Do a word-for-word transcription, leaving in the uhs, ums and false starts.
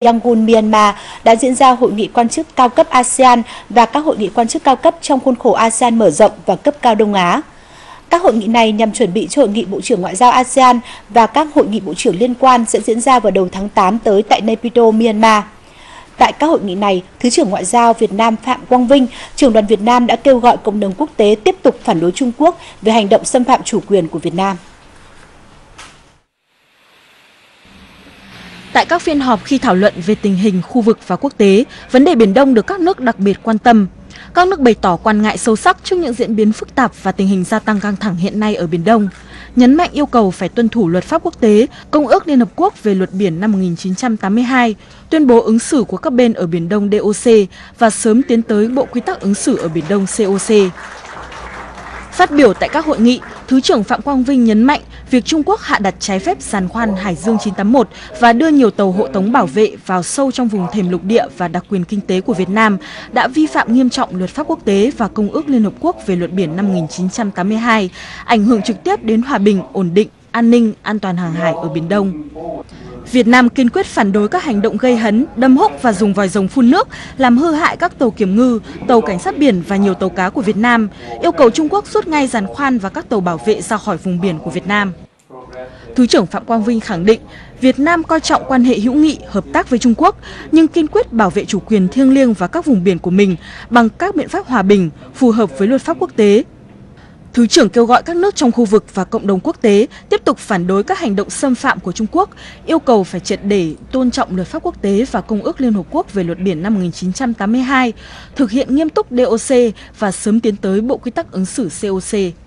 Yangon, Myanmar đã diễn ra hội nghị quan chức cao cấp a sê an và các hội nghị quan chức cao cấp trong khuôn khổ a sê an mở rộng và cấp cao Đông Á. Các hội nghị này nhằm chuẩn bị cho hội nghị Bộ trưởng Ngoại giao a sê an và các hội nghị bộ trưởng liên quan sẽ diễn ra vào đầu tháng tám tới tại Naypyidaw, Myanmar. Tại các hội nghị này, Thứ trưởng Ngoại giao Việt Nam Phạm Quang Vinh, trưởng đoàn Việt Nam đã kêu gọi cộng đồng quốc tế tiếp tục phản đối Trung Quốc về hành động xâm phạm chủ quyền của Việt Nam. Tại các phiên họp khi thảo luận về tình hình khu vực và quốc tế, vấn đề Biển Đông được các nước đặc biệt quan tâm. Các nước bày tỏ quan ngại sâu sắc trước những diễn biến phức tạp và tình hình gia tăng căng thẳng hiện nay ở Biển Đông, nhấn mạnh yêu cầu phải tuân thủ luật pháp quốc tế, Công ước Liên Hợp Quốc về luật biển năm một nghìn chín trăm tám mươi hai, tuyên bố ứng xử của các bên ở Biển Đông đê ô xê và sớm tiến tới Bộ Quy tắc ứng xử ở Biển Đông xê ô xê. Phát biểu tại các hội nghị, Thứ trưởng Phạm Quang Vinh nhấn mạnh việc Trung Quốc hạ đặt trái phép giàn khoan Hải Dương chín tám mốt và đưa nhiều tàu hộ tống bảo vệ vào sâu trong vùng thềm lục địa và đặc quyền kinh tế của Việt Nam đã vi phạm nghiêm trọng luật pháp quốc tế và Công ước Liên Hợp Quốc về luật biển năm một nghìn chín trăm tám mươi hai, ảnh hưởng trực tiếp đến hòa bình, ổn định, an ninh, an toàn hàng hải ở Biển Đông. Việt Nam kiên quyết phản đối các hành động gây hấn, đâm húc và dùng vòi rồng phun nước, làm hư hại các tàu kiểm ngư, tàu cảnh sát biển và nhiều tàu cá của Việt Nam, yêu cầu Trung Quốc rút ngay giàn khoan và các tàu bảo vệ ra khỏi vùng biển của Việt Nam. Thứ trưởng Phạm Quang Vinh khẳng định, Việt Nam coi trọng quan hệ hữu nghị, hợp tác với Trung Quốc, nhưng kiên quyết bảo vệ chủ quyền thiêng liêng và các vùng biển của mình bằng các biện pháp hòa bình, phù hợp với luật pháp quốc tế. Thứ trưởng kêu gọi các nước trong khu vực và cộng đồng quốc tế tiếp tục phản đối các hành động xâm phạm của Trung Quốc, yêu cầu phải triệt để tôn trọng luật pháp quốc tế và Công ước Liên Hợp Quốc về luật biển năm một nghìn chín trăm tám mươi hai, thực hiện nghiêm túc đê ô xê và sớm tiến tới Bộ Quy tắc ứng xử xê ô xê.